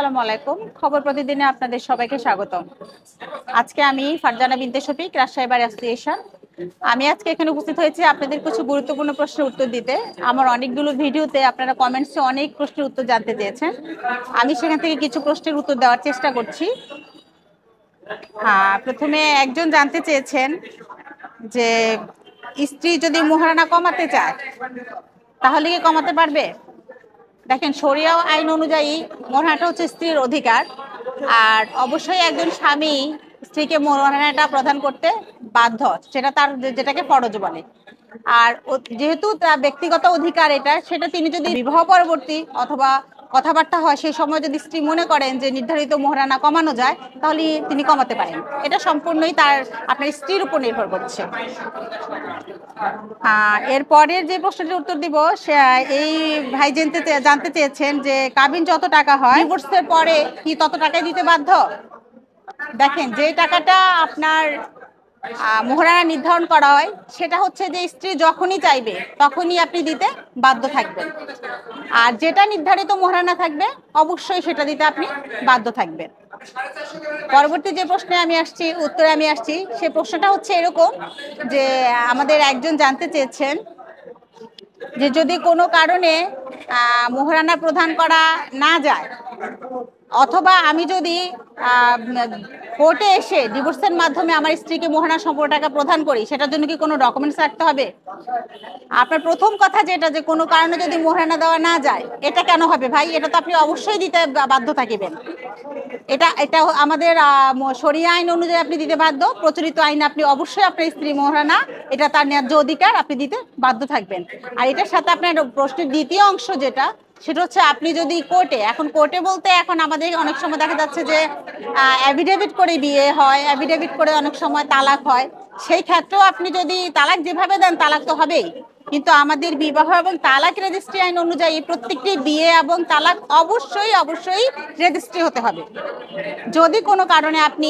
আসসালামু আলাইকুম। খবর প্রতিদিনে আপনাদের সবাইকে স্বাগতম। আজকে আমি ফারজানা বিনতে শফিক, রাজশাহী বার অ্যাসোসিয়েশন। আমি আজকে এখানে উপস্থিত হয়েছি আপনাদের কিছু গুরুত্বপূর্ণ প্রশ্নের উত্তর দিতে। আমার অনেকগুলো ভিডিওতে আপনারা কমেন্টসে অনেক প্রশ্নের উত্তর জানতে চেয়েছেন। আমি সেখান থেকে কিছু প্রশ্নের উত্তর দেওয়ার চেষ্টা করছি। প্রথমে একজন জানতে চেয়েছেন যে স্ত্রী যদি মোহরানা কমাতে চায় তাহলে কি কমাতে পারবে? দেখেন, শরিয়া আইন অনুযায়ী মোহরানাটা হচ্ছে স্ত্রীর অধিকার। আর অবশ্যই একজন স্বামী স্ত্রীকে মোহরানাটা প্রদান করতে বাধ্য, সেটা তার যেটাকে ফরজ বলে। আর যেহেতু তার ব্যক্তিগত অধিকার এটা, সেটা তিনি যদি বিবাহ পরবর্তী অথবা কথাবার্তা হয় সেই সময় যদি স্ত্রী মনে করেন যে নির্ধারিত মোহরানা কমানো যায়, তাহলে তিনি কমাতে পারেন। এটা সম্পূর্ণই আপনার স্ত্রীর উপর নির্ভর করছে। এর পরের যে প্রশ্নটির উত্তর দিব, সে এই ভাই জানতে চেয়েছেন যে কাবিন যত টাকা হয় ডিভোর্সের পরে কি তত টাকাই দিতে বাধ্য? দেখেন, যে টাকাটা আপনার মোহরানা নির্ধারণ করা হয় সেটা হচ্ছে যে স্ত্রী যখনই চাইবে তখনই আপনি দিতে বাধ্য থাকবেন। আর যেটা নির্ধারিত মোহরানা থাকবে অবশ্যই সেটা দিতে আপনি বাধ্য থাকবেন। পরবর্তী যে প্রশ্নে উত্তরে আমি আসছি, সে প্রশ্নটা হচ্ছে এরকম যে আমাদের একজন জানতে চেয়েছেন যে যদি কোনো কারণে মোহরানা প্রদান করা না যায়, অথবা আমি যদি কোর্টে এসে ডিভোর্সের মাধ্যমে আমার স্ত্রীকে মোহরানা সম্পূর্ণ টাকা প্রদান করি, সেটার জন্য কি কোনো ডকুমেন্টস রাখতে হবে? আপনার প্রথম কথা যেটা, যে কোনো কারণে যদি মোহরানা দেওয়া না যায়, এটা কেন হবে ভাই? এটা তো আপনি অবশ্যই দিতে বাধ্য থাকিবেন। এটা আমাদের শরিয়া আইন অনুযায়ী আপনি দিতে বাধ্য। প্রচলিত আইনে আপনি অবশ্যই আপনার স্ত্রী মোহরানা, এটা তার ন্যায্য অধিকার, আপনি দিতে বাধ্য থাকবেন। আর এটার সাথে আপনার প্রশ্নের দ্বিতীয় অংশ যেটা, সেটা হচ্ছে আপনি যদি কোর্টে বলতে এখন আমাদের অনেক সময় দেখা যাচ্ছে যে অ্যাফিডেভিট করে বিয়ে হয়, অ্যাফিডেভিট করে অনেক সময় তালাক হয়। সেই ক্ষেত্রেও আপনি যদি তালাক যেভাবে দেন, তালাক তো হবেই। কিন্তু আমাদের বিবাহ এবং তালাক রেজিস্ট্রি আইন অনুযায়ী প্রত্যেকটি বিয়ে এবং তালাক অবশ্যই অবশ্যই রেজিস্ট্রি হতে হবে। যদি কোনো কারণে আপনি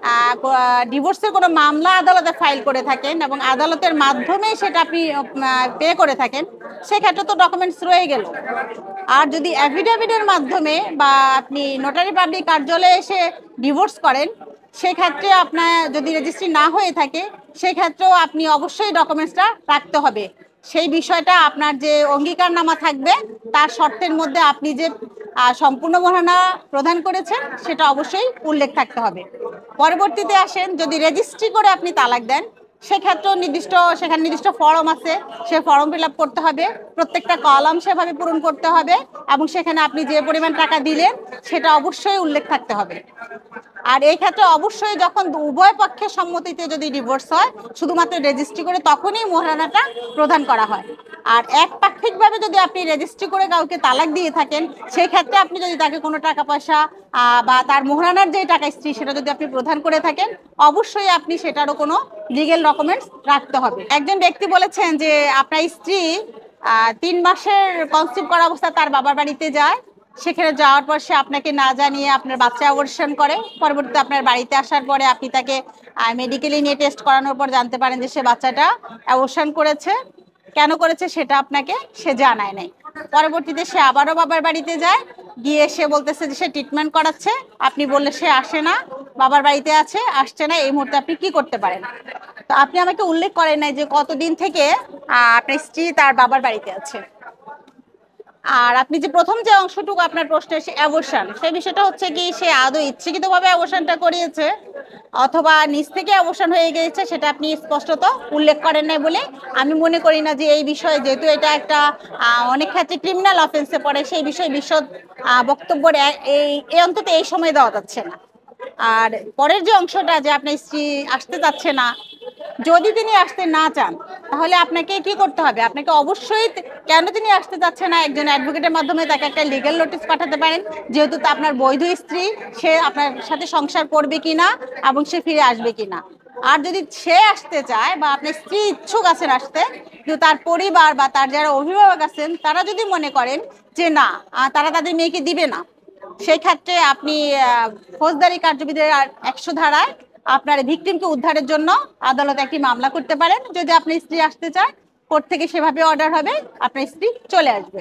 ডিভোর্সের কোনো মামলা আদালতে ফাইল করে থাকেন এবং আদালতের মাধ্যমে সেটা আপনি পে করে থাকেন, সেক্ষেত্রে তো ডকুমেন্টস রয়ে গেল। আর যদি অ্যাফিডেভিটের মাধ্যমে বা আপনি নোটারি পাবলিক কার্যালয়ে এসে ডিভোর্স করেন, সেক্ষেত্রে আপনার যদি রেজিস্ট্রি না হয়ে থাকে, সেক্ষেত্রেও আপনি অবশ্যই ডকুমেন্টসটা রাখতে হবে। সেই বিষয়টা আপনার যে অঙ্গীকারনামা থাকবে তার শর্তের মধ্যে আপনি যে সম্পূর্ণ মোহরানা প্রদান করেছেন সেটা অবশ্যই উল্লেখ থাকতে হবে। পরবর্তীতে আসেন, যদি রেজিস্ট্রি করে আপনি তালাক দেন, সেক্ষেত্রেও সেখানে নির্দিষ্ট ফর্ম আছে, সে ফর্ম ফিল আপ করতে হবে, প্রত্যেকটা কলাম সেভাবে পূরণ করতে হবে, এবং সেখানে আপনি যে পরিমাণ টাকা দিলেন সেটা অবশ্যই উল্লেখ থাকতে হবে। আর এই ক্ষেত্রে অবশ্যই যখন উভয় পক্ষের সম্মতিতে যদি ডিভোর্স হয়, শুধুমাত্র রেজিস্ট্রি করে তখনই মোহরানাটা প্রদান করা হয়। আর একপাক্ষিকভাবে যদি আপনি রেজিস্ট্রি করে কাউকে তালাক দিয়ে থাকেন, সেই ক্ষেত্রে আপনি যদি তাকে কোনো টাকা পয়সা বা তার মোহরানার যে টাকা স্ত্রী সেটা যদি আপনি প্রদান করে থাকেন, অবশ্যই আপনি সেটারও কোনো লিগেল ডকুমেন্টস রাখতে হবে। একজন ব্যক্তি বলেছেন যে আপনার স্ত্রী 3 মাসের কনসিভ করা অবস্থায় তার বাবার বাড়িতে যায়, সেখানে যাওয়ার পর সে আপনাকে না জানিয়ে আপনার বাচ্চা অপারেশন করে। পরবর্তীতে আপনার বাড়িতে আসার পরে আপনি তাকে মেডিকেলি নিয়ে টেস্ট করানোর পর জানতে পারেন যে সে বাচ্চাটা অপারেশন করেছে। কেন করেছে সেটা আপনাকে সে জানায় নাই। পরবর্তীতে সে আবারও বাবার বাড়িতে যায়, গিয়ে সে বলতেছে যে সে ট্রিটমেন্ট করাচ্ছে। আপনি বললে সে আসে না, বাবার বাড়িতে আসছে না। এই মুহূর্তে আপনি কি করতে পারেন? তো আপনি আমাকে উল্লেখ করেন নাই যে কতদিন থেকে আপনার স্ত্রী তার বাবার বাড়িতে আছে। আর আপনি যে প্রথম যে অংশটুকু আপনার প্রশ্নে অ্যাবর্শন, সেই বিষয়টা হচ্ছে কি, সে আদৌ ইচ্ছাকৃতভাবে অ্যাবর্শনটা করিয়েছে অথবা নিজ থেকে অ্যাবর্শন হয়ে গিয়েছে, সেটা আপনি স্পষ্টত উল্লেখ করেন নাই বলে আমি মনে করি না যে এই বিষয়ে, যেহেতু এটা একটা অনেক ক্ষেত্রে ক্রিমিনাল অফেন্সে পড়ে, সেই বিষয়ে বিশদ বক্তব্য এই অন্তত এই সময় দেওয়া যাচ্ছে না। আর পরের যে অংশটা, যে আপনার স্ত্রী আসতে চাচ্ছে না, যদি তিনি আসতে না চান তাহলে আপনাকে কি করতে হবে? আপনাকে অবশ্যই, কেন তিনি আসতে চাচ্ছে না, একজন অ্যাডভোকেটের মাধ্যমে তাকে একটা লিগ্যাল নোটিশ পাঠাতে পারেন, যেহেতু তা আপনার বৈধ স্ত্রী, সে আপনার সাথে সংসার করবে কিনা এবং সে ফিরে আসবে কিনা। আর যদি সে আসতে চায় বা আপনার স্ত্রী ইচ্ছুক আছেন আসতে, কিন্তু তার পরিবার বা তার যারা অভিভাবক আছেন তারা যদি মনে করেন যে না, তারা তাদের মেয়েকে দিবে না, সেই ক্ষেত্রে আপনি ফৌজদারি কার্যবিধির 100 ধারায় আপনার ভিকটিমকে উদ্ধারের জন্য আদালতে একটি মামলা করতে পারেন, যদি আপনি স্ত্রী আসতে চায়। কোর্ট থেকে সেভাবে অর্ডার হবে, আপনার স্ত্রী চলে আসবে।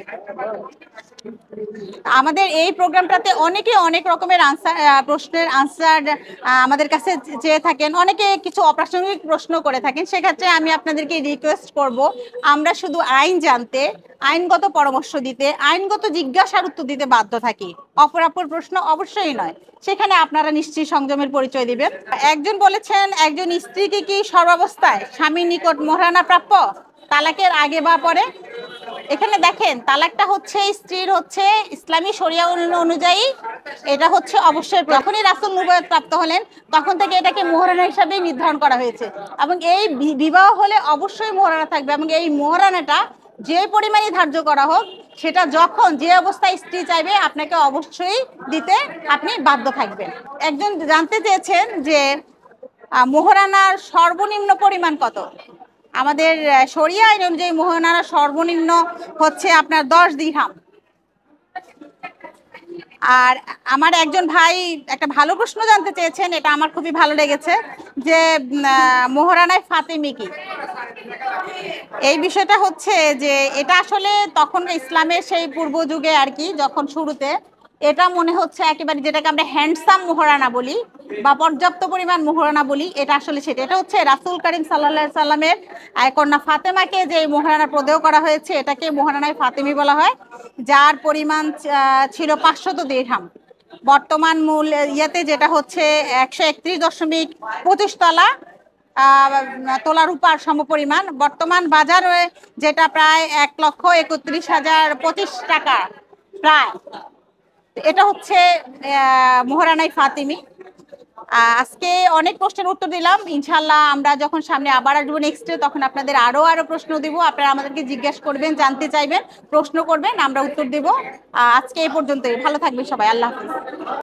আমাদের এই প্রোগ্রামটাতে অনেকে অনেক রকমের প্রশ্নের আনসার আমাদের কাছে চেয়ে থাকেন, অনেকে কিছু অপ্রাসঙ্গিক প্রশ্ন করে থাকেন। সেক্ষেত্রে আমি আপনাদেরকে রিকোয়েস্ট করব, আমরা শুধু আইন জানতে, আইনগত পরামর্শ দিতে, আইনগত জিজ্ঞাসার উত্তর দিতে বাধ্য থাকি, অপরাপর প্রশ্ন অবশ্যই নয়। সেখানে আপনারা নিশ্চয়ই সংযমের পরিচয় দিবেন। একজন বলেছেন, একজন স্ত্রীকে কি সর্বাবস্থায় স্বামীর নিকট মোহরানা প্রাপ্য, তালাকের আগে বা পরে? এখানে দেখেন, তালাকটা হচ্ছে স্ত্রীর হচ্ছে ইসলামী শরিয়া অনুযায়ী এটা হচ্ছে অবশ্যই, যখনই রাসূল নবুয়ত প্রাপ্ত হলেন তখন থেকে এটাকে মোহরানা হিসাবে নির্ধারণ করা হয়েছে, এবং এই বিবাহ হলে অবশ্যই মোহরানা থাকবে, এবং এই মোহরানাটা যে পরিমাণে ধার্য করা হোক, সেটা যখন যে অবস্থায় স্ত্রী চাইবে আপনাকে অবশ্যই দিতে আপনি বাধ্য থাকবেন। একজন জানতে চেয়েছেন যে মোহরানার সর্বনিম্ন পরিমাণ কত। আমাদের শরিয়া আইন অনুযায়ী মোহরানার সর্বনিম্ন হচ্ছে আপনার 10 দিরহাম। আর আমার একজন ভাই একটা ভালো প্রশ্ন জানতে চেয়েছেন, এটা আমার খুবই ভালো লেগেছে, যে মোহরানায় ফাতেমি কি। এই বিষয়টা হচ্ছে যে এটা আসলে তখন ইসলামের সেই পূর্ব যুগে আর কি, যখন শুরুতে এটা মনে হচ্ছে একেবারে যেটাকে আমরা হ্যান্ডসাম মোহরানা বলি বা পর্যাপ্ত পরিমাণ মোহরানা বলি, এটা আসলে সেটা, এটা হচ্ছে রাসূল করিম সাল্লাল্লাহু আলাইহি সাল্লামের কন্যা ফাতেমাকে যে মোহরানা প্রদেয় করা হয়েছে, এটাকে মোহরানায় ফাতেমি বলা হয়, যার পরিমাণ ছিল 500 দিরহাম। বর্তমান মূল ইয়েতে যেটা হচ্ছে 131.25 তোলা রূপার সমপরিমাণ, বর্তমান বাজারে যেটা প্রায় 1,31,025 টাকা প্রায়। এটা হচ্ছে মোহরানাই ফাতিমি। আজকে অনেক প্রশ্নের উত্তর দিলাম, ইনশাল্লাহ আমরা যখন সামনে আবার আসবো নেক্সটে, তখন আপনাদের আরো প্রশ্ন দিব, আপনারা আমাদেরকে জিজ্ঞাসা করবেন, জানতে চাইবেন, প্রশ্ন করবেন, আমরা উত্তর দিব। আজকে এই পর্যন্তই, ভালো থাকবেন সবাই, আল্লাহ হাফিজ।